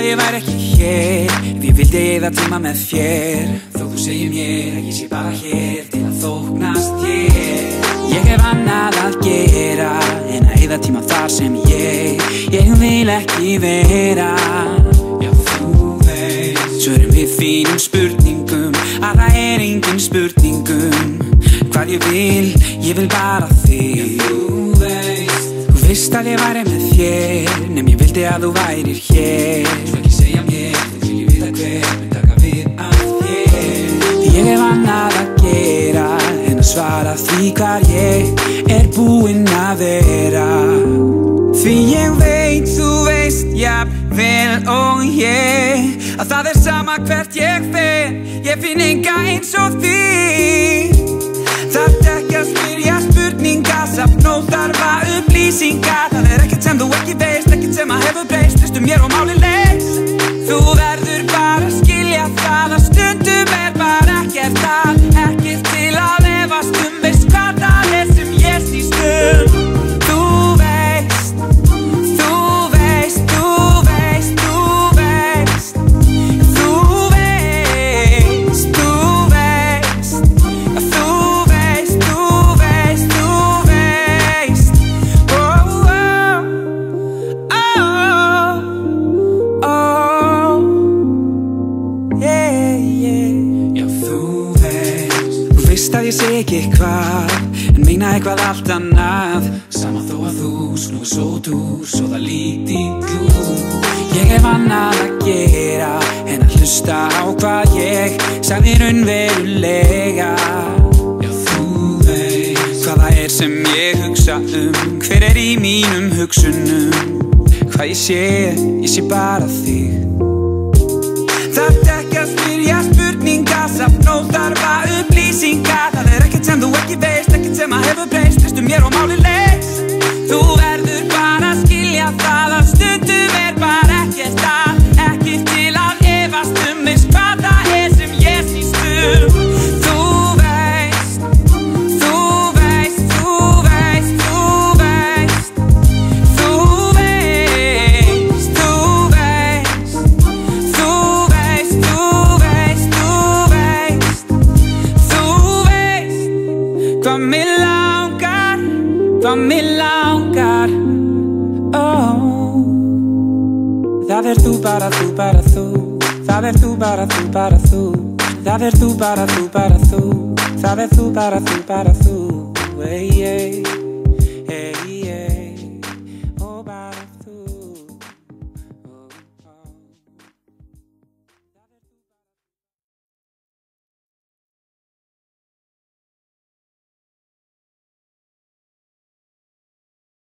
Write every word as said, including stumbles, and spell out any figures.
að ég væri ekki hér ef ég vildi eyða tíma með þér. Þó þú segir mér að ég sé bara hér til að þóknast þér. Ég hef annað að gera en að eyða tíma þar sem ég Ég vil ekki vera. Já, þú veist. Svörum við þínum spurningum að það er engin spurningum hvað ég vil, ég vil bara þig. Já, þú veist. Þú veist að ég væri með þér nema ég vildi að þú værir hér. Svo ekki segja mér, þú vil ég vita hver mun taka við af þér. Því ég hef annað að gera en að svara því hvar ég er búinn að vera. Því ég veit, þú veist, jafnvel og ég að það er sama hvert ég fer, ég finn enga eins og því. Þarft ekki að spyrja spurninga, safn og þarfa upplýsinga. Það er ekkert sem þú ekki veist, ekkert sem að hefur breyst, veistu mér og máli leist. Þú verður bara að skilja það að stundum er bara ekkert að, ekkert til að efast um, veist hvað það er sem ég snýst um. Þú veist, þú veist, þú veist, þú veist, þú veist, þú veist, þú veist, þú veist, þú veist. Oh, oh, oh, oh, yeah, yeah. Já, þú veist. Þú veist að ég segi ekki hvað en meina eitthvað allt annað. Sama þó að þú snúi svo dúr svo það líti út. Ég hef annað að gera en að hlusta á hvað ég sagði raunverulega. Já, þú veist hvað það er sem ég hugsa um, hver er í mínum hugsunum. Hvað ég sé, ég sé bara þig. Þarft ekki að spyrja spurninga, safn og þarfa upplýsinga. Það er ekkert sem þú ekki veist, ekkert sem að hefur breyst, veistu mér og máli leist. Þú verður bara að skilja það að stundum er bara ekkert að, ekkert til að efast um, veist hvað það er sem ég snýst um. Þú veist, þú veist, þú veist, þú veist, þú veist, þú veist, þú veist, þú veist, þú veist, þú veist hvað mig langar, hvað mig langar. Oh, það er þú, bara þú, bara þú. Það er þú, bara þú, bara þú. Það er þú, bara þú, bara þú. Það er þú, bara þú, bara þú. Hey, hey.